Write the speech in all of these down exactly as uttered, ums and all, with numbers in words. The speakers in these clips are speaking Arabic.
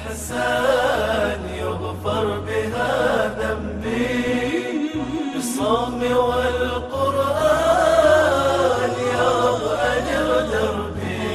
الإحسان يغفر بها ذنبي، بالصوم والقرآن يا رب أجر دربي،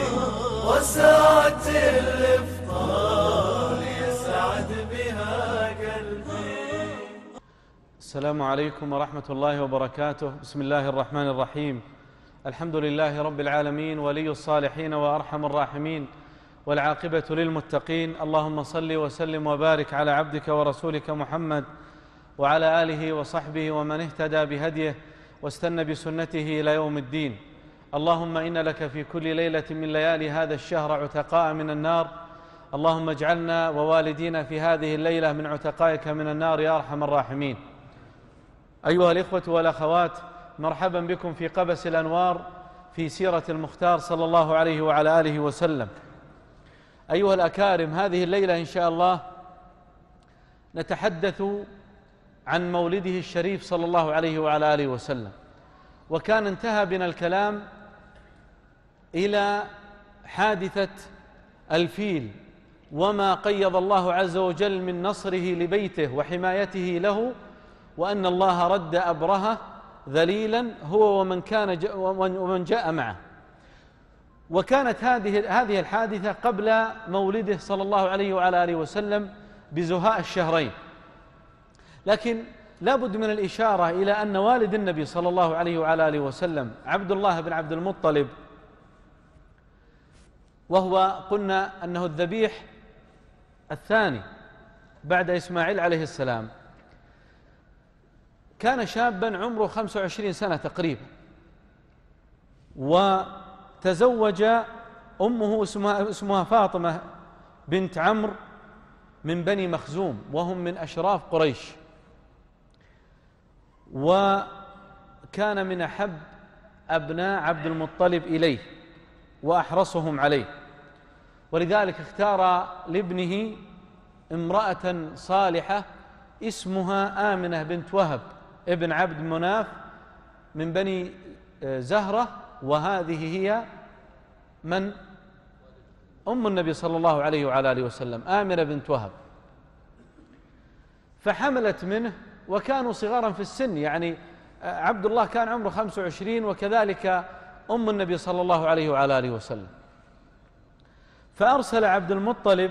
وساعة الإفطار يسعد بها قلبي. السلام عليكم ورحمة الله وبركاته. بسم الله الرحمن الرحيم. الحمد لله رب العالمين، ولي الصالحين وأرحم الراحمين، والعاقبة للمتقين. اللهم صل وسلم وبارك على عبدك ورسولك محمد وعلى آله وصحبه ومن اهتدى بهديه واستنى بسنته إلى يوم الدين. اللهم إن لك في كل ليلة من ليالي هذا الشهر عتقاء من النار. اللهم اجعلنا ووالدينا في هذه الليلة من عتقائك من النار يا أرحم الراحمين. أيها الإخوة والأخوات، مرحبا بكم في قبس الأنوار في سيرة المختار صلى الله عليه وعلى آله وسلم. أيها الأكارم، هذه الليلة إن شاء الله نتحدث عن مولده الشريف صلى الله عليه وعلى آله وسلم. وكان انتهى بنا الكلام إلى حادثة الفيل وما قيض الله عز وجل من نصره لبيته وحمايته له، وأن الله رد أبرهة ذليلا هو ومن كان ومن جاء معه. وكانت هذه هذه الحادثة قبل مولده صلى الله عليه وعلى آله وسلم بزهاء الشهرين. لكن لا بد من الإشارة إلى أن والد النبي صلى الله عليه وعلى آله وسلم عبد الله بن عبد المطلب، وهو قلنا أنه الذبيح الثاني بعد إسماعيل عليه السلام، كان شابا عمره خمسة وعشرين سنة تقريبا، وتزوج أمه اسمها, اسمها فاطمة بنت عمرو من بني مخزوم، وهم من أشراف قريش، وكان من أحب أبناء عبد المطلب إليه وأحرصهم عليه، ولذلك اختار لابنه امرأة صالحة اسمها آمنة بنت وهب ابن عبد مناف من بني زهرة، وهذه هي من أم النبي صلى الله عليه وعلى آله وسلم، آمنة بنت وهب. فحملت منه وكانوا صغارا في السن، يعني عبد الله كان عمره خمسة وعشرين وكذلك أم النبي صلى الله عليه وعلى آله وسلم. فأرسل عبد المطلب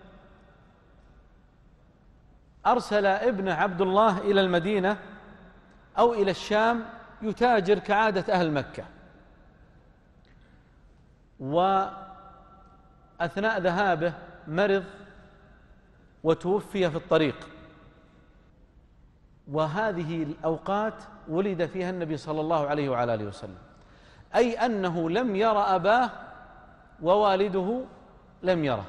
أرسل ابن عبد الله إلى المدينة أو إلى الشام يتاجر كعادة أهل مكة، وأثناء ذهابه مرض وتوفي في الطريق، وهذه الأوقات ولد فيها النبي صلى الله عليه وعلى آله وسلم، أي أنه لم يرى أباه ووالده لم يره.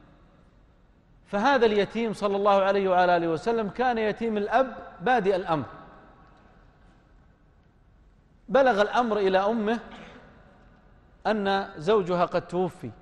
فهذا اليتيم صلى الله عليه وعلى آله وسلم كان يتيم الأب بادئ الأمر. بلغ الأمر إلى أمه أن زوجها قد توفي،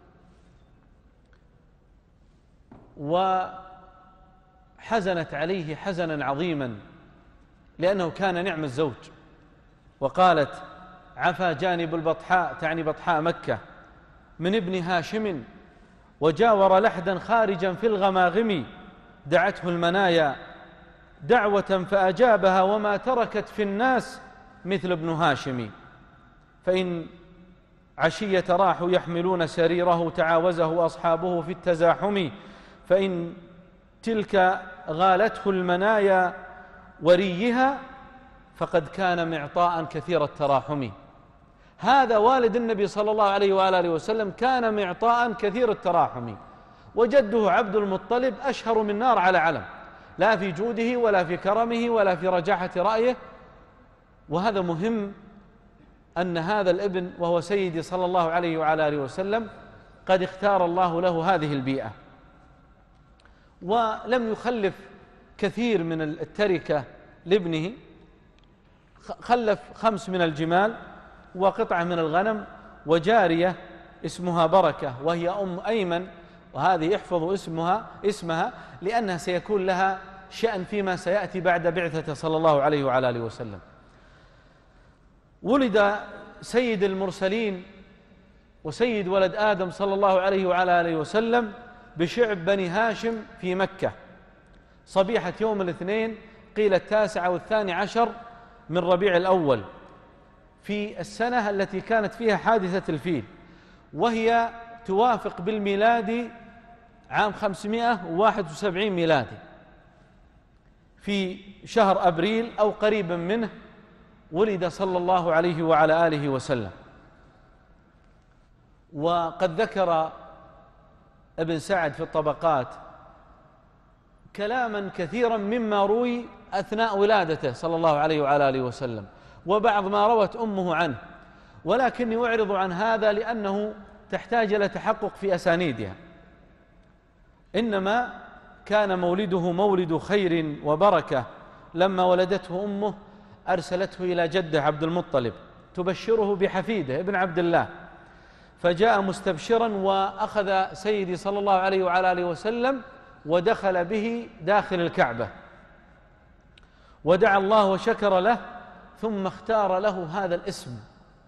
وحزنت عليه حزنا عظيما لأنه كان نعم الزوج، وقالت: عفا جانب البطحاء، تعني بطحاء مكة، من ابن هاشم، وجاور لحدا خارجا في الغماغم، دعته المنايا دعوة فأجابها، وما تركت في الناس مثل ابن هاشم. فإن عشية راحوا يحملون سريره، تعاوزه أصحابه في التزاحم، فإن تلك غالته المنايا وريها، فقد كان معطاء كثير التراحم. هذا والد النبي صلى الله عليه وآله وسلم كان معطاء كثير التراحم، وجده عبد المطلب أشهر من نار على علم، لا في جوده ولا في كرمه ولا في رجاحة رأيه. وهذا مهم أن هذا الابن وهو سيدي صلى الله عليه وعلى آله وسلم قد اختار الله له هذه البيئة، ولم يخلف كثير من التركة لابنه، خلف خمس من الجمال وقطعة من الغنم وجارية اسمها بركة وهي أم أيمن، وهذه احفظ اسمها اسمها لأنها سيكون لها شأن فيما سيأتي بعد بعثته صلى الله عليه وعلى آله وسلم. ولد سيد المرسلين وسيد ولد آدم صلى الله عليه وعلى آله وسلم بشعب بني هاشم في مكة صبيحة يوم الاثنين، قيل التاسع أو الثاني عشر من ربيع الأول في السنة التي كانت فيها حادثة الفيل، وهي توافق بالميلادي عام خمسمائة وواحد وسبعين ميلادي، في شهر أبريل أو قريبا منه ولد صلى الله عليه وعلى آله وسلم. وقد ذكر ابن سعد في الطبقات كلاما كثيرا مما روي أثناء ولادته صلى الله عليه وعلى آله وسلم، وبعض ما روت أمه عنه، ولكني أعرض عن هذا لأنه تحتاج إلى تحقق في أسانيدها. إنما كان مولده مولد خير وبركة. لما ولدته أمه أرسلته إلى جده عبد المطلب تبشره بحفيده ابن عبد الله، فجاء مستبشرا وأخذ سيدي صلى الله عليه وعلى آله وسلم ودخل به داخل الكعبة ودعا الله وشكر له، ثم اختار له هذا الاسم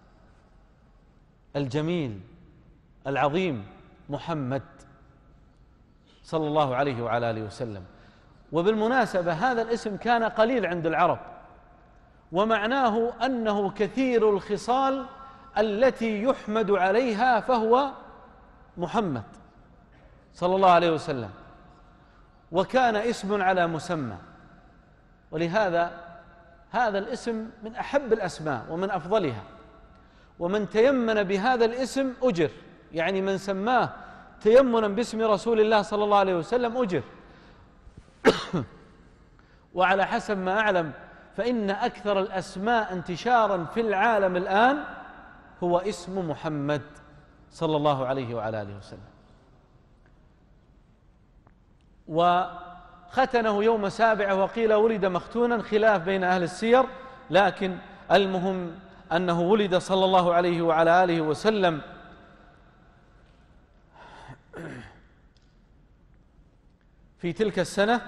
الجميل العظيم محمد صلى الله عليه وعلى آله وسلم. وبالمناسبة هذا الاسم كان قليل عند العرب، ومعناه أنه كثير الخصال التي يحمد عليها، فهو محمد صلى الله عليه وسلم، وكان اسم على مسمى. ولهذا هذا الاسم من أحب الأسماء ومن أفضلها، ومن تيمن بهذا الاسم أجر، يعني من سماه تيمنا باسم رسول الله صلى الله عليه وسلم أجر. وعلى حسب ما أعلم فإن أكثر الأسماء انتشارا في العالم الآن هو اسم محمد صلى الله عليه وعلى آله وسلم. وختنه يوم سابعة، وقيل ولد مختونا، خلاف بين أهل السير، لكن المهم أنه ولد صلى الله عليه وعلى آله وسلم في تلك السنة،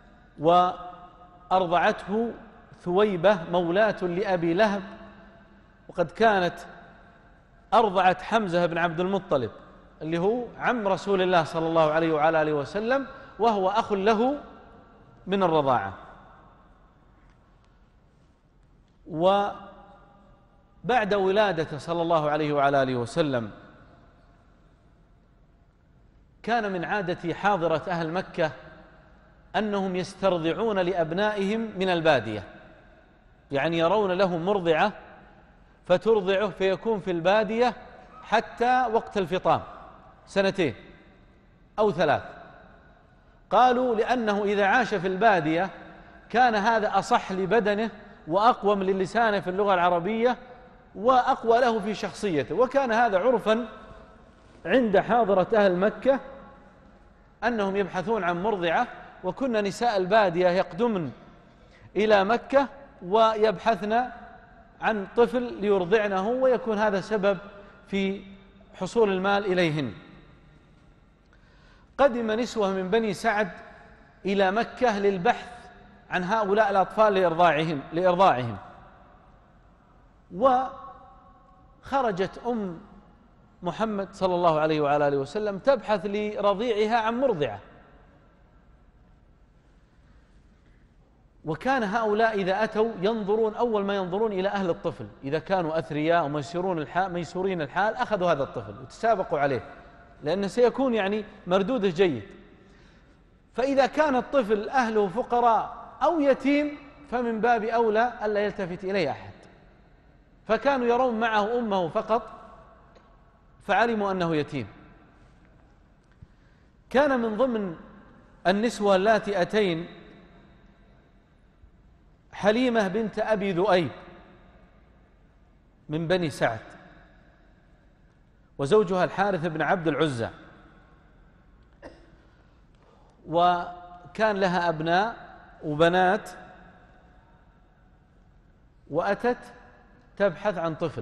وأرضعته ثويبة مولاة لأبي لهب، وقد كانت أرضعت حمزة بن عبد المطلب اللي هو عم رسول الله صلى الله عليه وعلى آله وسلم، وهو أخ له من الرضاعة. وبعد ولادته صلى الله عليه وعلى آله وسلم كان من عادة حاضرة أهل مكة أنهم يسترضعون لأبنائهم من البادية، يعني يرون له مرضعة فترضعه فيكون في البادية حتى وقت الفطام سنتين أو ثلاث. قالوا لأنه إذا عاش في البادية كان هذا أصح لبدنه وأقوم للسانه في اللغة العربية وأقوى له في شخصيته. وكان هذا عرفا عند حاضرة أهل مكة أنهم يبحثون عن مرضعة، وكن نساء البادية يقدمن إلى مكة ويبحثن عن طفل ليرضعنه، ويكون هذا سبب في حصول المال إليهن. قدم نسوة من بني سعد إلى مكة للبحث عن هؤلاء الأطفال لإرضاعهم, لإرضاعهم وخرجت أم محمد صلى الله عليه وعلى آله وسلم تبحث لرضيعها عن مرضعة. وكان هؤلاء إذا أتوا ينظرون، أول ما ينظرون إلى أهل الطفل، إذا كانوا أثرياء وميسورون الحال ميسورين الحال أخذوا هذا الطفل وتسابقوا عليه، لأنه سيكون يعني مردوده جيد. فإذا كان الطفل أهله فقراء أو يتيم فمن باب أولى ألا يلتفت إليه أحد، فكانوا يرون معه أمه فقط فعلموا أنه يتيم. كان من ضمن النسوة اللاتي أتين حليمة بنت أبي ذؤيب من بني سعد، وزوجها الحارث بن عبد العزى، وكان لها أبناء وبنات، وأتت تبحث عن طفل.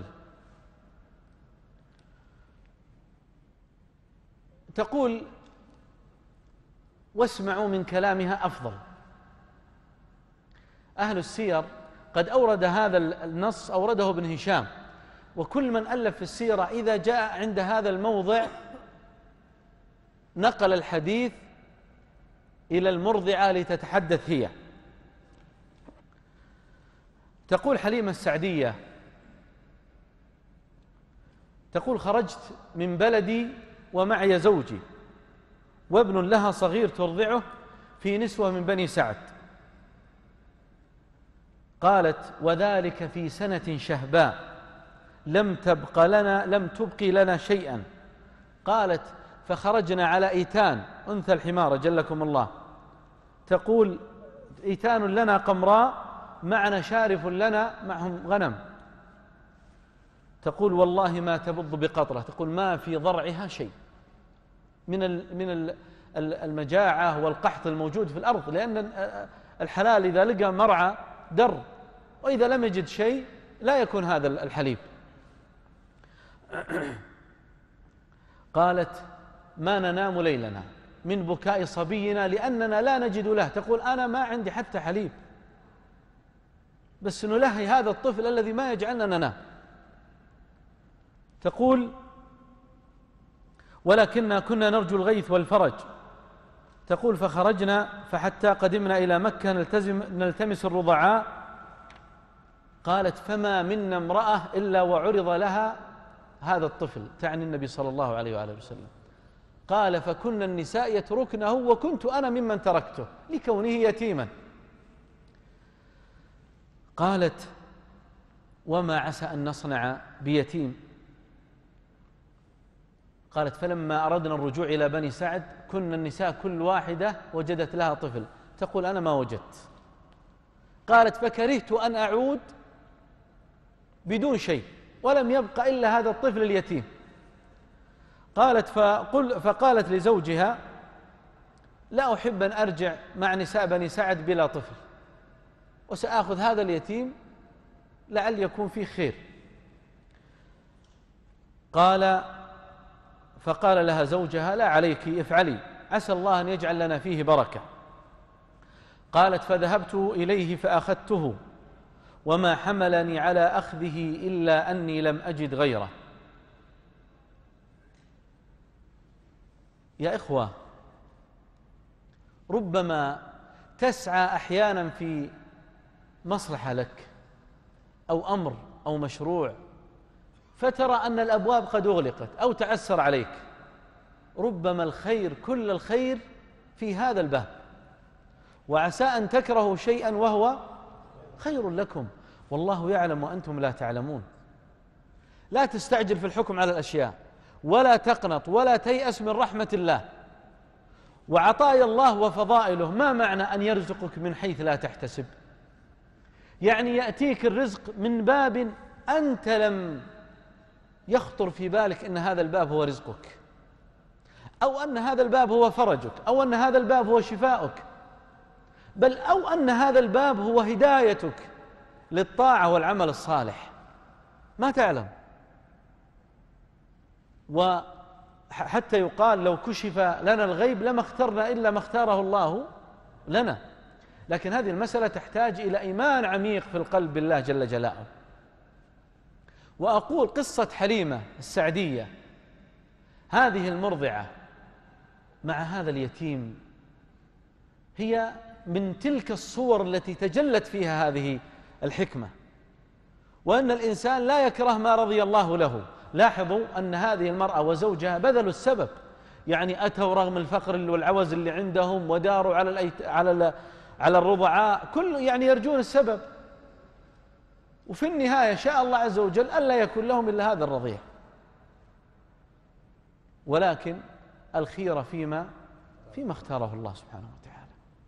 تقول: واسمعوا من كلامها أفضل. أهل السير قد أورد هذا النص، أورده ابن هشام، وكل من ألف في السيرة إذا جاء عند هذا الموضع نقل الحديث إلى المرضعة لتتحدث هي. تقول حليمة السعدية: تقول خرجت من بلدي ومعي زوجي وابن لها صغير ترضعه في نسوة من بني سعد. قالت: وذلك في سنة شهباء لم تبق لنا لم تبقي لنا شيئا. قالت: فخرجنا على إيتان أنثى الحمار جلكم الله. تقول: إيتان لنا قمراء معنا شارف لنا معهم غنم. تقول: والله ما تبض بقطرة. تقول: ما في ضرعها شيء من من المجاعة والقحط الموجود في الأرض، لأن الحلال إذا لقى مرعى در، وإذا لم يجد شيء لا يكون هذا الحليب. قالت: ما ننام ليلنا من بكاء صبينا لأننا لا نجد له. تقول: أنا ما عندي حتى حليب، بس نلهي هذا الطفل الذي ما يجعلنا ننام. تقول: ولكننا كنا نرجو الغيث والفرج. تقول: فخرجنا فحتى قدمنا إلى مكة نلتزم نلتمس الرضعاء. قالت: فما منا امرأة إلا وعرض لها هذا الطفل، تعني النبي صلى الله عليه وآله وسلم. قال: فكنا النساء يتركنه وكنت أنا ممن تركته لكونه يتيما. قالت: وما عسى أن نصنع بيتيم. قالت: فلما أردنا الرجوع إلى بني سعد كنا النساء كل واحدة وجدت لها طفل. تقول: أنا ما وجدت. قالت: فكرهت أن أعود بدون شيء ولم يبق إلا هذا الطفل اليتيم. قالت: فقل فقالت لزوجها: لا أحب أن أرجع مع نساء بني سعد بلا طفل، وسأخذ هذا اليتيم لعل يكون فيه خير. قال فقال لها زوجها: لا عليك، افعلي، عسى الله أن يجعل لنا فيه بركة. قالت: فذهبت إليه فأخذته وما حملني على أخذه إلا أني لم أجد غيره. يا إخوة، ربما تسعى أحيانا في مصلحة لك أو أمر أو مشروع، فترى أن الأبواب قد أغلقت أو تعسر عليك. ربما الخير كل الخير في هذا الباب، وعسى أن تكرهوا شيئا وهو خير لكم والله يعلم وأنتم لا تعلمون. لا تستعجل في الحكم على الأشياء، ولا تقنط ولا تيأس من رحمة الله. وعطايا الله وفضائله ما معنى أن يرزقك من حيث لا تحتسب؟ يعني يأتيك الرزق من باب أنت لم يخطر في بالك أن هذا الباب هو رزقك، أو أن هذا الباب هو فرجك، أو أن هذا الباب هو شفاؤك، بل أو أن هذا الباب هو هدايتك للطاعة والعمل الصالح. ما تعلم. وحتى يقال: لو كشف لنا الغيب لما اخترنا إلا ما اختاره الله لنا. لكن هذه المسألة تحتاج إلى إيمان عميق في القلب بالله جل جلاله. وأقول: قصة حليمة السعدية هذه المرضعة مع هذا اليتيم هي من تلك الصور التي تجلت فيها هذه الحكمة، وأن الإنسان لا يكره ما رضي الله له. لاحظوا أن هذه المرأة وزوجها بذلوا السبب، يعني أتوا رغم الفقر والعوز اللي عندهم، وداروا على الأيت... على على الرضعاء، كل يعني يرجون السبب، وفي النهاية شاء الله عز وجل ألا يكون لهم إلا هذا الرضيع. ولكن الخير فيما فيما اختاره الله سبحانه وتعالى.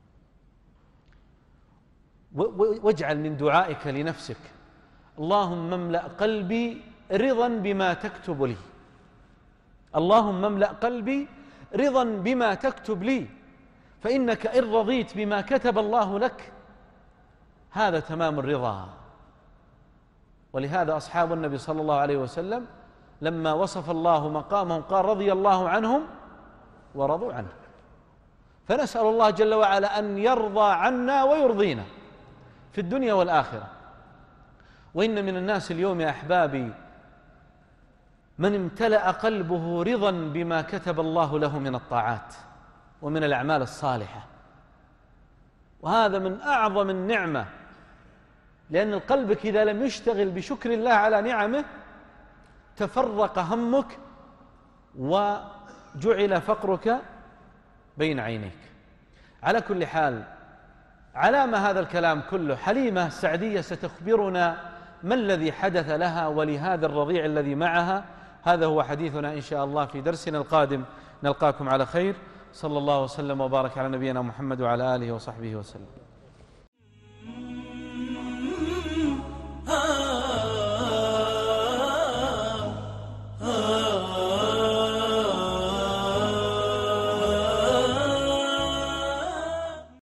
واجعل من دعائك لنفسك: اللهم املأ قلبي رضا بما تكتب لي، اللهم املأ قلبي رضا بما تكتب لي، فإنك إن رضيت بما كتب الله لك هذا تمام الرضا. ولهذا أصحاب النبي صلى الله عليه وسلم لما وصف الله مقامهم قال: رضي الله عنهم ورضوا عنه. فنسأل الله جل وعلا أن يرضى عنا ويرضينا في الدنيا والآخرة. وإن من الناس اليوم يا أحبابي من امتلأ قلبه رضا بما كتب الله له من الطاعات ومن الأعمال الصالحة، وهذا من أعظم النعمة، لأن قلبك إذا لم يشتغل بشكر الله على نعمه تفرق همك وجعل فقرك بين عينيك. على كل حال، علام هذا الكلام كله حليمة السعدية ستخبرنا ما الذي حدث لها ولهذا الرضيع الذي معها. هذا هو حديثنا إن شاء الله في درسنا القادم. نلقاكم على خير. صلى الله وسلم وبارك على نبينا محمد وعلى آله وصحبه وسلم.